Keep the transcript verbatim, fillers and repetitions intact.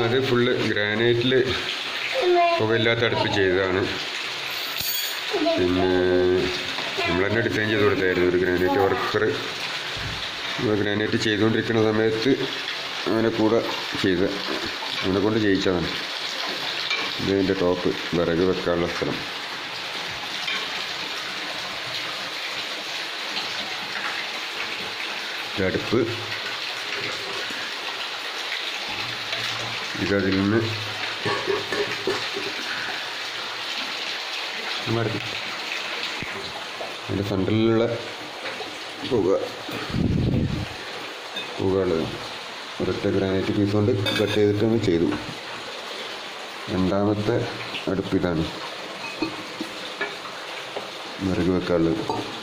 അത് ഫുള്ള് ഗ്രാനൈറ്റിൽ പുകയില്ലാത്ത അടുപ്പ് ചെയ്തതാണ്. പിന്നെ നമ്മൾ തന്നെ ഡിസൈൻ ചെയ്ത് കൊടുത്തായിരുന്നു. ഒരു ഗ്രാനൈറ്റ് വർക്കർ ഗ്രാനൈറ്റ് ചെയ്തുകൊണ്ടിരിക്കുന്ന സമയത്ത് അവനെ കൂടെ ചെയ്ത് അവനെ കൊണ്ട് ചെയ്യിച്ചതാണ്. ഇതിൻ്റെ ടോപ്പ് വിറക് വെക്കാനുള്ള സ്ഥലം. അടുപ്പ് ഇതതിൽ നിന്ന് അതിൻ്റെ സെൻട്രലിലുള്ള പുക പുകയുള്ളത് ഒരൊറ്റ ഗ്രാനൈറ്റ് പീസ് കൊണ്ട് കട്ട് ചെയ്തിട്ടങ്ങ് ചെയ്തു. രണ്ടാമത്തെ അടുപ്പ് ഇതാണ് വിറക് വെക്കാനുള്ളത്.